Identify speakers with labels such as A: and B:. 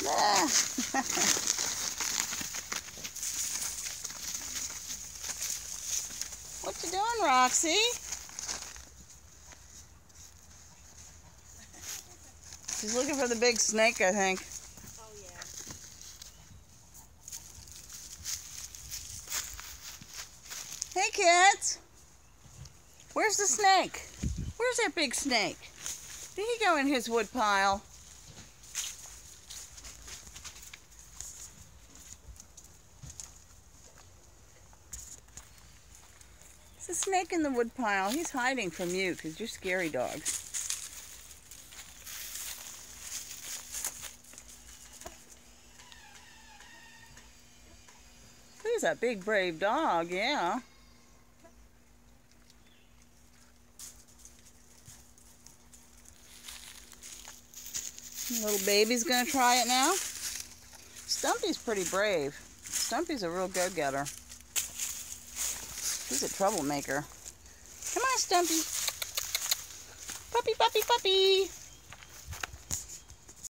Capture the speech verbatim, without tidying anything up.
A: Ah. What you doing, Roxy? She's looking for the big snake, I think.
B: Oh, yeah.
A: Hey, kids. Where's the snake? Where's that big snake? Did he go in his wood pile? There's a snake in the wood pile. He's hiding from you because you're scary dogs. He's a big, brave dog, yeah. Little baby's gonna try it now. Stumpy's pretty brave. Stumpy's a real go-getter. He's a troublemaker. Come on, Stumpy. Puppy, puppy, puppy.